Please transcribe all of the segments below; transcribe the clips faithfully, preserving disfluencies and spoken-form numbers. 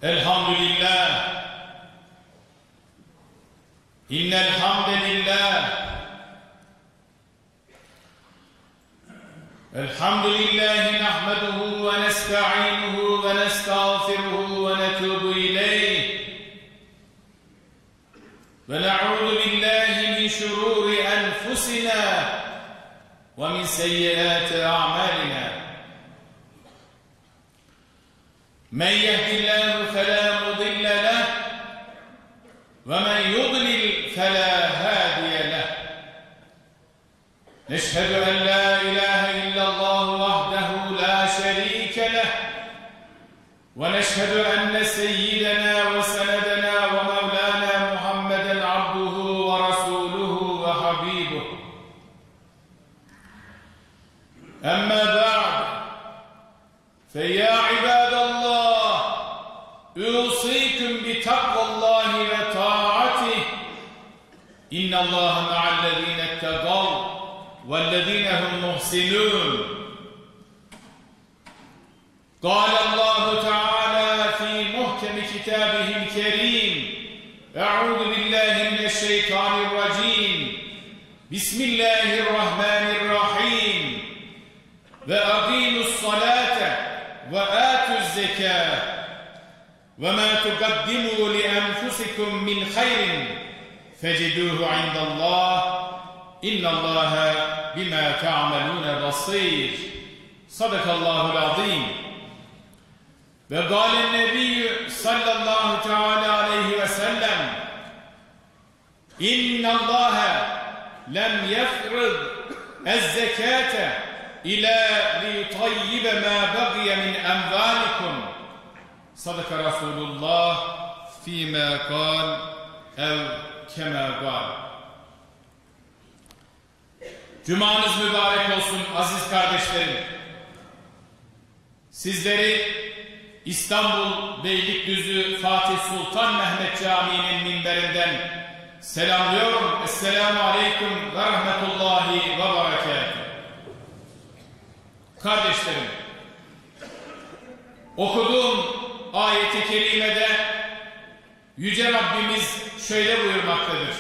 Elhamdülillah. İnnel hamdelillah. Elhamdülillahi nahmeduhu ve nesta'inuhu ve nestağfiruhu ve netubu ileyh. Ve na'udhu billahi min şururi enfusina ve min seyyiati a'malina. Men yehdillahu fela mudille leh ve men yudlil fela hadiye leh. Neşhedü en la ilahe illallah vahdehu la şerike leh ve neşhedü enne seyyidena ve senedena ve mevlana Muhammeden abduhu ve rasuluhu ve habibuhu. Amma ba'd. Feyya ibadallah, usikum bi takvallahi ve ta'atih. İnnallaha ma'allezine ettegav وَالَّذِينَ هُمْ مُحْسِنُونَ. قال الله تعالى في محكم كتابه الكريم: أعوذ بالله من الشيطان الرجيم. بسم الله الرحمن الرحيم. وأقيموا الصلاة وآتوا الزكاة وما تقدموا لأنفسكم من خير فجدوه عند الله إن الله بما تعملون بصير. صدق الله العظيم. وقال النبي صلى الله تعالى عليه وسلم: إن الله لم يفرض الزكاة إلا ليطيب ما بقي من أموالكم. صدق رسول الله فيما قال أو كما قال. Cumanız mübarek olsun aziz kardeşlerim. Sizleri İstanbul Beylikdüzü Fatih Sultan Mehmet Camii'nin minberinden selamlıyorum. Esselamu Aleyküm ve Rahmetullahi ve Berekatuhu. Kardeşlerim, okuduğum ayet-i kerimede Yüce Rabbimiz şöyle buyurmaktadır: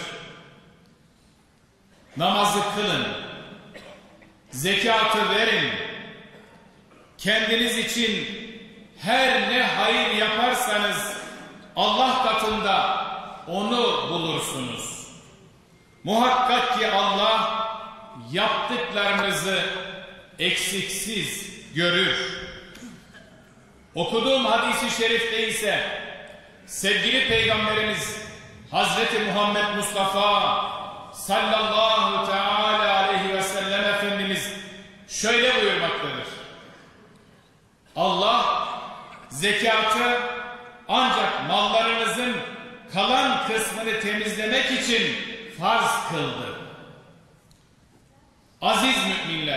namazı kılın, zekatı verin, kendiniz için her ne hayır yaparsanız Allah katında onu bulursunuz. Muhakkak ki Allah yaptıklarınızı eksiksiz görür. Okuduğum hadis-i şerifte ise sevgili Peygamberimiz Hazreti Muhammed Mustafa sallallahu teala aleyhi ve sellem Efendimiz şöyle buyurmaktadır: Allah zekatı ancak mallarınızın kalan kısmını temizlemek için farz kıldı. Aziz müminler,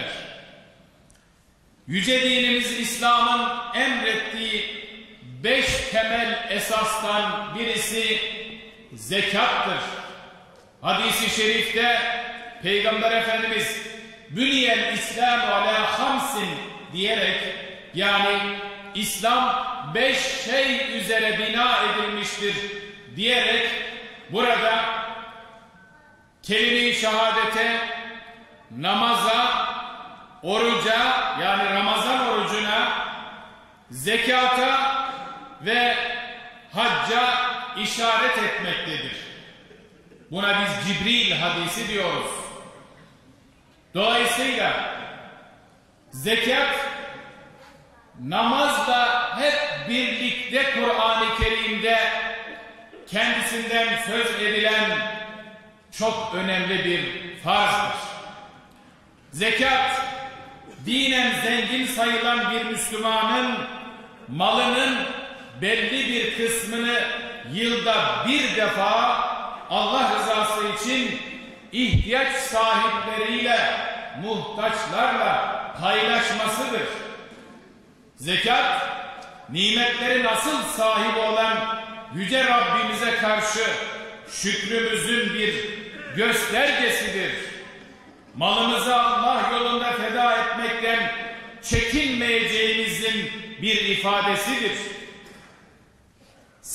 yüce dinimiz İslam'ın emrettiği beş temel esastan birisi zekattır. Hadis-i şerifte Peygamber Efendimiz "Büniyel İslam ala hamsin" diyerek, yani İslam beş şey üzere bina edilmiştir diyerek burada kelime-i şehadete, namaza, oruca yani Ramazan orucuna, zekata ve hacca işaret etmektedir. Buna biz Cibril hadisi diyoruz. Dolayısıyla zekat namazla hep birlikte Kur'an-ı Kerim'de kendisinden söz edilen çok önemli bir farzdır. Zekat, dinen zengin sayılan bir Müslümanın malının belli bir kısmını yılda bir defa Allah rızası için ihtiyaç sahipleriyle, muhtaçlarla paylaşmasıdır. Zekat, nimetlerin asıl sahibi olan Yüce Rabbimize karşı şükrümüzün bir göstergesidir. Malımızı Allah yolunda feda etmekten çekinmeyeceğimizin bir ifadesidir.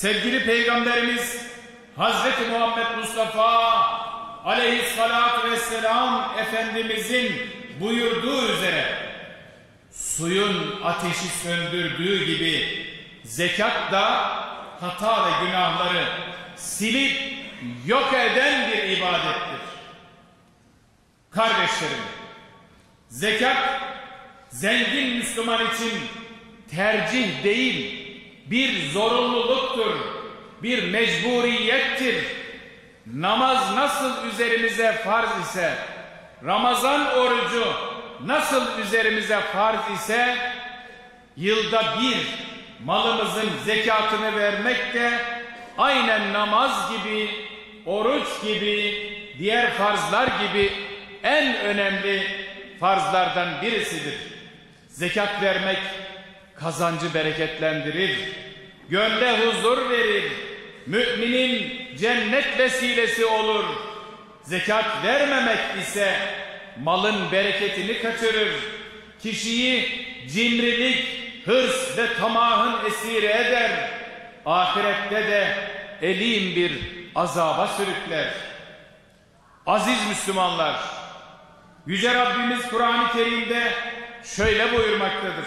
sevgili Peygamberimiz Hazreti Muhammed Mustafa Aleyhissalatu vesselam Efendimizin buyurduğu üzere suyun ateşi söndürdüğü gibi zekat da hata ve günahları silip yok eden bir ibadettir. Kardeşlerim, zekat zengin Müslüman için tercih değil, bir zorunluluktur, bir mecburiyettir. Namaz nasıl üzerimize farz ise, Ramazan orucu nasıl üzerimize farz ise, yılda bir malımızın zekatını vermek de aynen namaz gibi, oruç gibi, diğer farzlar gibi en önemli farzlardan birisidir. Zekat vermek kazancı bereketlendirir, gönle huzur verir, müminin cennet vesilesi olur. Zekat vermemek ise malın bereketini kaçırır, kişiyi cimrilik, hırs ve tamahın esiri eder, ahirette de elin bir azaba sürükler. Aziz Müslümanlar, Yüce Rabbimiz Kur'an-ı Kerim'de şöyle buyurmaktadır: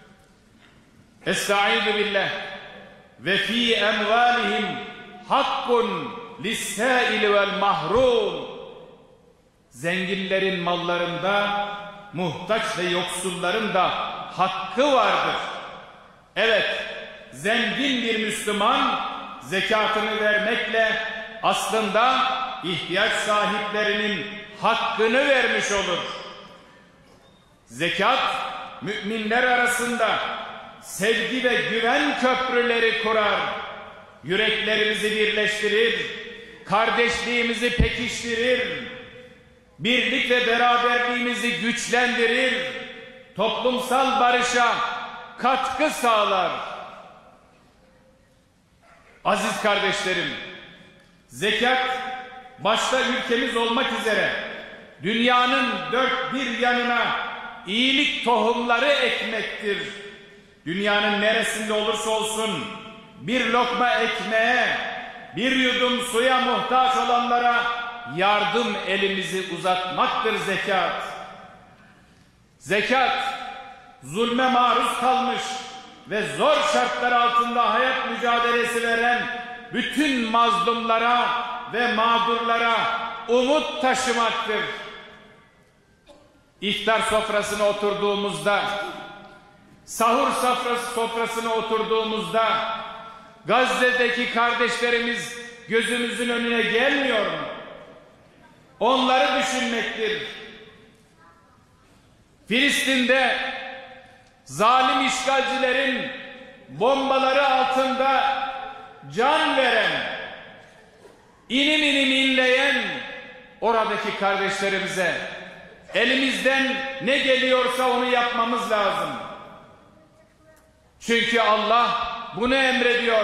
Estaizu billah ve fi emvalihim hakkun lis-sâili vel mahrum. Zenginlerin mallarında muhtaç ve yoksulların da hakkı vardır. Evet, zengin bir Müslüman zekatını vermekle aslında ihtiyaç sahiplerinin hakkını vermiş olur. Zekat, müminler arasında sevgi ve güven köprüleri kurar, yüreklerimizi birleştirir, kardeşliğimizi pekiştirir, birlik ve beraberliğimizi güçlendirir, toplumsal barışa katkı sağlar. Aziz kardeşlerim, zekat başta ülkemiz olmak üzere dünyanın dört bir yanına iyilik tohumları ekmektir. Dünyanın neresinde olursa olsun bir lokma ekmeğe, bir yudum suya muhtaç olanlara yardım elimizi uzatmaktır zekat. Zekat, zulme maruz kalmış ve zor şartlar altında hayat mücadelesi veren bütün mazlumlara ve mağdurlara umut taşımaktır. İftar sofrasına oturduğumuzda, sahur sofrası sofrasına oturduğumuzda Gazze'deki kardeşlerimiz gözümüzün önüne gelmiyor mu? Onları düşünmektir. Filistin'de zalim işgalcilerin bombaları altında can veren, inim inim inleyen oradaki kardeşlerimize elimizden ne geliyorsa onu yapmamız lazım. Çünkü Allah bunu emrediyor.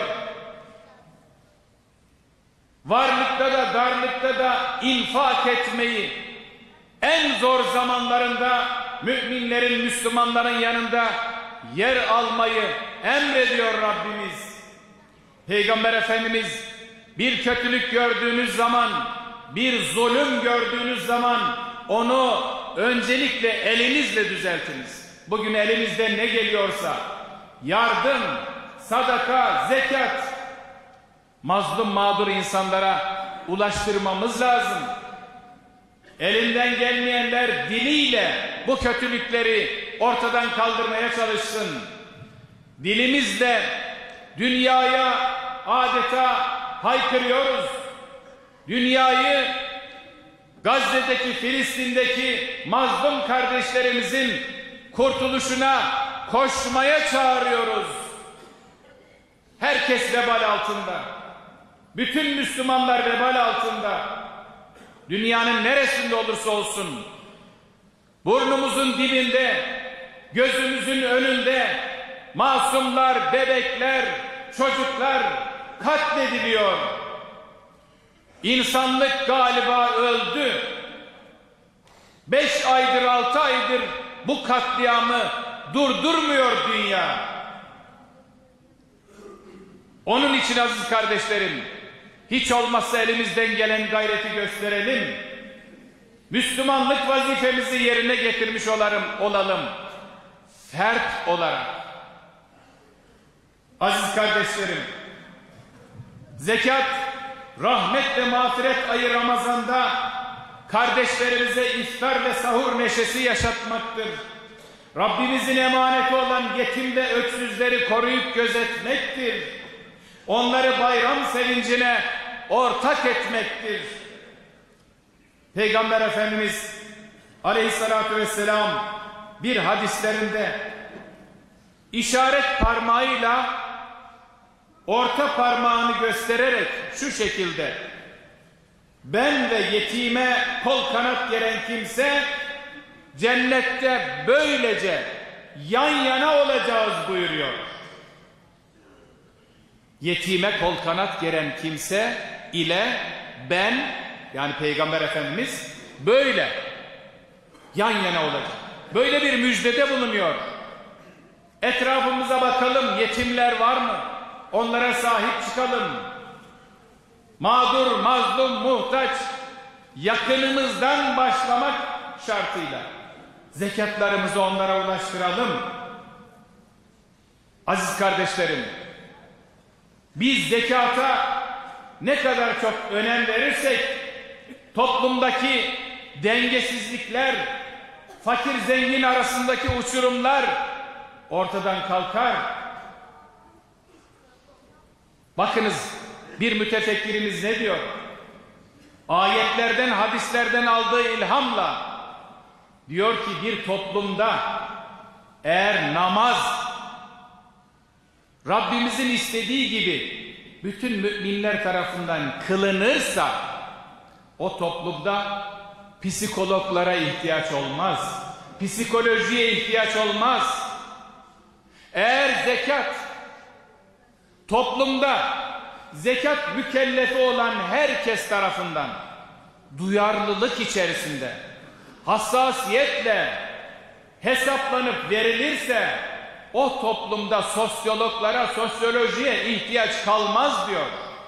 Varlıkta da darlıkta da infak etmeyi, en zor zamanlarında müminlerin, Müslümanların yanında yer almayı emrediyor Rabbimiz. Peygamber Efendimiz bir kötülük gördüğünüz zaman, bir zulüm gördüğünüz zaman onu öncelikle elinizle düzeltiniz. Bugün elimizde ne geliyorsa yardım, sadaka, zekat mazlum mağdur insanlara ulaştırmamız lazım. Elinden gelmeyenler diliyle bu kötülükleri ortadan kaldırmaya çalışsın. Dilimizle dünyaya adeta haykırıyoruz. Dünyayı Gazze'deki, Filistin'deki mazlum kardeşlerimizin kurtuluşuna koşmaya çağırıyoruz. Herkes vebal altında. Bütün Müslümanlar vebal altında. Dünyanın neresinde olursa olsun, burnumuzun dibinde, gözümüzün önünde masumlar, bebekler, çocuklar katlediliyor. İnsanlık galiba öldü. Beş aydır, altı aydır bu katliamı durdurmuyor dünya. Onun için aziz kardeşlerim, hiç olmazsa elimizden gelen gayreti gösterelim. Müslümanlık vazifemizi yerine getirmiş olalım, olalım. Fert olarak. Aziz kardeşlerim, zekat, rahmet ve mağfiret ayı Ramazan'da kardeşlerimize iftar ve sahur neşesi yaşatmaktır. Rabbimizin emaneti olan yetim ve öksüzleri koruyup gözetmektir. Onları bayram sevincine ortak etmektir. Peygamber Efendimiz Aleyhisselatü Vesselam bir hadislerinde işaret parmağıyla orta parmağını göstererek şu şekilde: ben ve yetime kol kanat geren kimse cennette böylece yan yana olacağız buyuruyor. Yetime kol kanat geren kimse ile ben, yani Peygamber Efendimiz böyle yan yana olacak. Böyle bir müjdede bulunuyor. Etrafımıza bakalım, yetimler var mı? Onlara sahip çıkalım. Mağdur, mazlum, muhtaç, yakınımızdan başlamak şartıyla zekatlarımızı onlara ulaştıralım. Aziz kardeşlerim, biz zekata ne kadar çok önem verirsek toplumdaki dengesizlikler, fakir zengin arasındaki uçurumlar ortadan kalkar. Bakınız, bir mütefekkirimiz ne diyor? Ayetlerden, hadislerden aldığı ilhamla diyor ki, bir toplumda eğer namaz Rabbimizin istediği gibi bütün müminler tarafından kılınırsa o toplumda psikologlara ihtiyaç olmaz. Psikolojiye ihtiyaç olmaz. Eğer zekat toplumda zekat mükellefi olan herkes tarafından duyarlılık içerisinde, hassasiyetle hesaplanıp verilirse o toplumda sosyologlara, sosyolojiye ihtiyaç kalmaz diyor.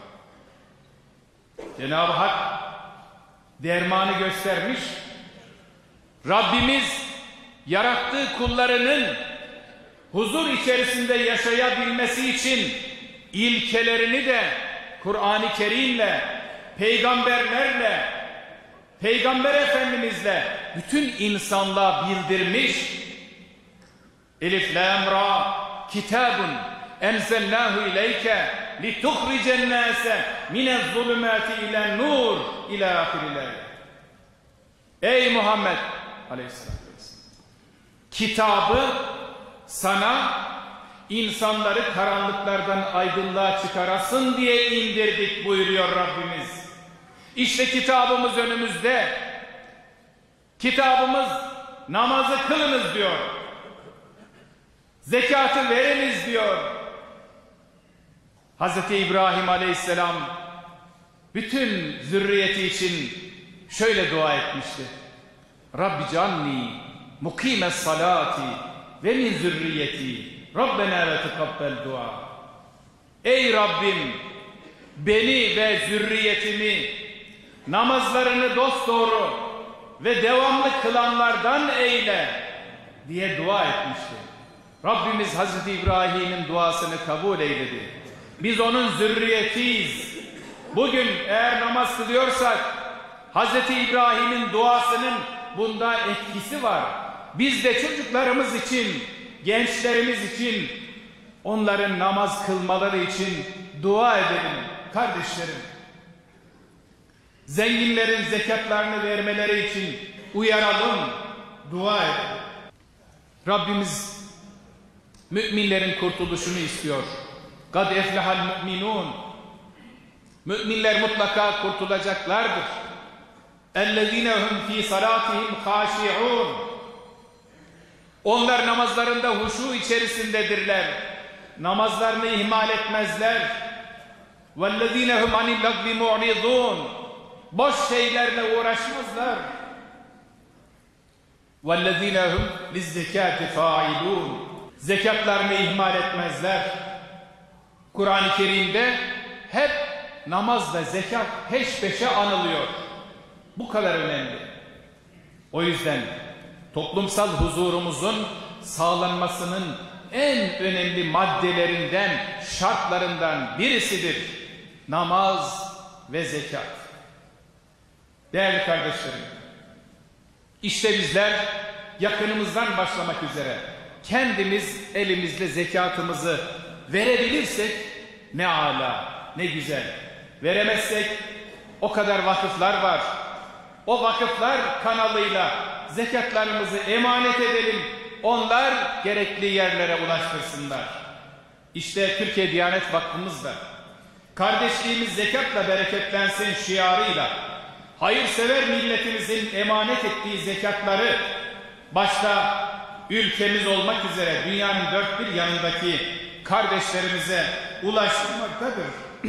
Cenab-ı Hak dermanı göstermiş. Rabbimiz yarattığı kullarının huzur içerisinde yaşayabilmesi için ilkelerini de Kur'an-ı Kerim'le, peygamberlerle, Peygamber Efendimizle bütün insanlığa bildirmiş. Elif lam ra kitabun enzelnahu ileyke lituhricen nase minez zulümati ilen nur ila ahiril. Ey Muhammed Aleyhisselam, kitabı sana insanları karanlıklardan aydınlığa çıkarasın diye indirdik buyuruyor Rabbimiz. İşte kitabımız önümüzde. Kitabımız namazı kılınız diyor. Zekatı veriniz diyor. Hazreti İbrahim Aleyhisselam bütün zürriyeti için şöyle dua etmişti: Rabbi canni mukime salati ve min zürriyeti Rabbena ve tekabbel dua. Ey Rabbim, beni ve zürriyetimi namazlarını dosdoğru ve devamlı kılanlardan eyle diye dua etmişti. Rabbimiz Hazreti İbrahim'in duasını kabul eyledi. Biz onun zürriyetiyiz. Bugün eğer namaz kılıyorsak Hazreti İbrahim'in duasının bunda etkisi var. Biz de çocuklarımız için, gençlerimiz için, onların namaz kılmaları için dua edelim kardeşlerim. Zenginlerin zekatlarını vermeleri için uyaralım, dua edelim. Rabbimiz müminlerin kurtuluşunu istiyor. Kad eflehal müminun. Müminler mutlaka kurtulacaklardır. Ellezine hum fi salatihim haşi'un. Onlar namazlarında huşu içerisindedirler. Namazlarını ihmal etmezler. Vellezine hum anil lagvi mu'ridun. Boş şeylerle uğraşmazlar. Vellezine hum lizzekati failun. Zekatlarını ihmal etmezler. Kur'an-ı Kerim'de hep namaz ve zekat peş peşe anılıyor. Bu kadar önemli. O yüzden toplumsal huzurumuzun sağlanmasının en önemli maddelerinden, şartlarından birisidir namaz ve zekat. Değerli kardeşlerim, işte bizler yakınımızdan başlamak üzere kendimiz elimizde zekatımızı verebilirsek ne âlâ, ne güzel. Veremezsek o kadar vakıflar var. O vakıflar kanalıyla zekatlarımızı emanet edelim. Onlar gerekli yerlere ulaştırsınlar. İşte Türkiye Diyanet Vakfımız da kardeşliğimiz zekatla bereketlensin şiarıyla hayırsever milletimizin emanet ettiği zekatları başta ülkemiz olmak üzere dünyanın dört bir yanındaki kardeşlerimize ulaştırmaktadır.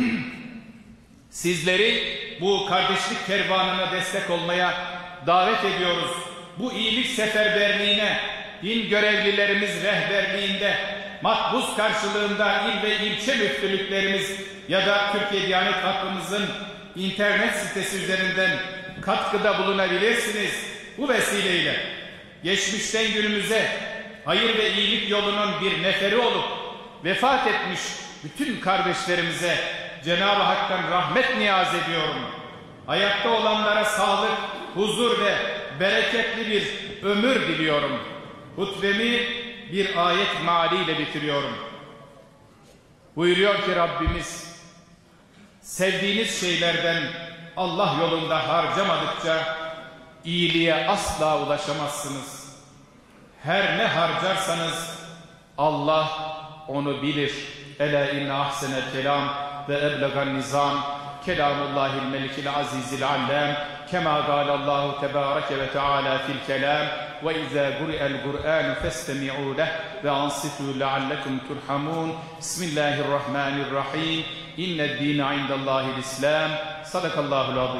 Sizleri bu kardeşlik kervanına destek olmaya davet ediyoruz. Bu iyilik seferberliğine din görevlilerimiz rehberliğinde, makbuz karşılığında il ve ilçe müftülüklerimiz ya da Türkiye Diyanet Vakfımızın internet sitesi üzerinden katkıda bulunabilirsiniz. Bu vesileyle geçmişten günümüze hayır ve iyilik yolunun bir neferi olup vefat etmiş bütün kardeşlerimize Cenab-ı Hak'tan rahmet niyaz ediyorum. Ayakta olanlara sağlık, huzur ve bereketli bir ömür diliyorum. Hutbemi bir ayet mealiyle bitiriyorum. Buyuruyor ki Rabbimiz, sevdiğiniz şeylerden Allah yolunda harcamadıkça iyiliğe asla ulaşamazsınız. Her ne harcarsanız Allah onu bilir. Ela inne ahsenel kelam ve eblegan nizam kelamullahil melikil azizil allam kema gâlallahu tebâreke ve teâlâ fil kelam ve izâ guri'el Kur'an festemi'û leh ve ansitû leallekum turhamun. Bismillahirrahmanirrahim. İnned dîne indallâhil islam. Sadakallâhul azîm.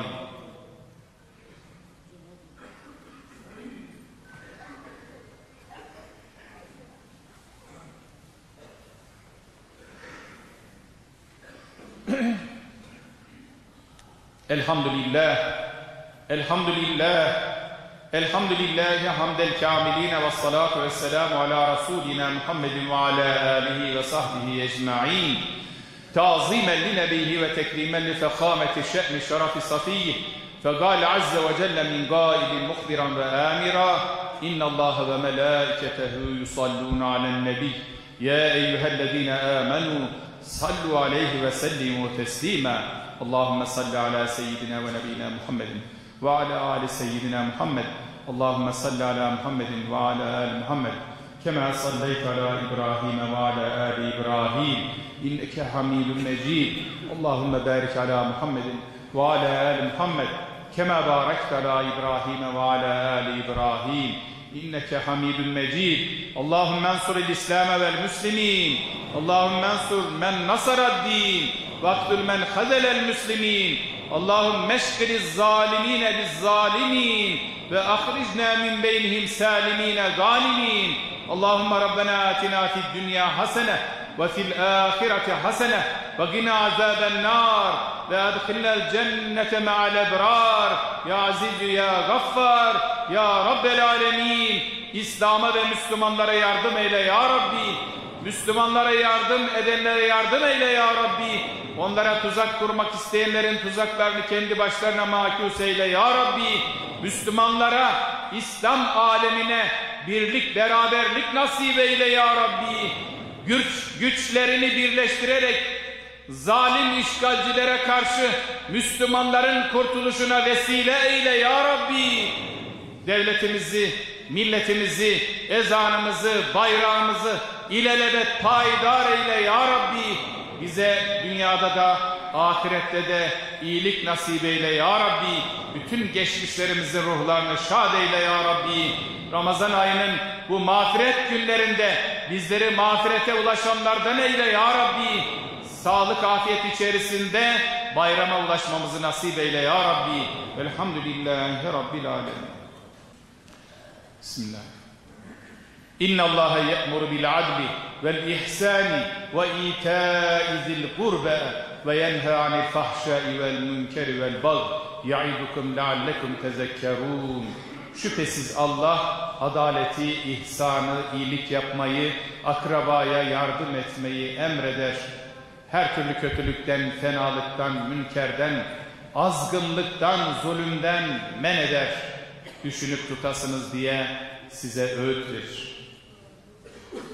Elhamdülillah, elhamdülillah, elhamdülillahi hamdel kâmilîne ve salatu ve selamu ala Resulina Muhammedin ve ala âlihi ve sahbihi ecma'in. Ta'zimen li nebiyhi ve tekrimen li fekâmeti şe'ni şerafi safiyyi. Fegâle azze ve celle min gâilin muhbiran ve âmira. İnnallâhe ve melâiketehu yusallûne alen nebiy. Ya eyyühellezîne âmenû sallu aleyhi ve sellimu teslîmâ. Allahümme salli ala seyyidina ve nebiyina Muhammedin ve ala ali seyyidina Muhammed. Allahümme salli ala Muhammedin ve ala ali Muhammed. Kema salleyte ala İbrahim ve ala ali İbrahim. İnneke hamidun mecid. Allahümme barik ala Muhammedin ve ala ali Muhammed. Kema barekte ala İbrahim ve ala ali İbrahim. İnneke hamidun mecid. Allahümme ensuril İslam vel müslimin. Allahümme ensur men nasarad-din. Vaktul men hazelel müslimin. Allahümme meşkiriz zalimine biz zalimin. Ve ahricna min beynihim salimine galimin. Allahümme Rabbena atina fid dünya hasene ve fil ahireti hasene ve gina azaben nar ve adkhilnel cennete ma'al ebrar. Ya Aziz ya Gaffar ya Rabbel alemin. İslam'a ve Müslümanlara yardım eyle ya Rabbi. Müslümanlara yardım edenlere yardım eyle ya Rabbi. Onlara tuzak kurmak isteyenlerin tuzaklarını kendi başlarına makus eyle ya Rabbi. Müslümanlara, İslam alemine birlik, beraberlik nasip eyle ya Rabbi. Güç, güçlerini birleştirerek zalim işgalcilere karşı Müslümanların kurtuluşuna vesile eyle ya Rabbi. Devletimizi, milletimizi, ezanımızı, bayrağımızı ilelebet payidar eyle ya Rabbi. Bize dünyada da ahirette de iyilik nasip eyle ya Rabbi. Bütün geçmişlerimizin ruhlarını şad eyle ya Rabbi. Ramazan ayının bu mağfiret günlerinde bizleri mağfirete ulaşanlardan eyle ya Rabbi. Sağlık, afiyet içerisinde bayrama ulaşmamızı nasip eyle ya Rabbi. Velhamdülillahi Rabbil alemin. Bismillah. İnna Allaha ya'muru bil adli vel ihsani ve ita'i zil kurba ve yenha anil fahşai vel münkeri vel bagh ya'idukum leallekum tezekkerun. Şüphesiz Allah adaleti, ihsanı, iyilik yapmayı, akrabaya yardım etmeyi emreder. Her türlü kötülükten, fenalıktan, münkerden, azgınlıktan, zulümden men eder. Düşünüp tutasınız diye size öğüt verir.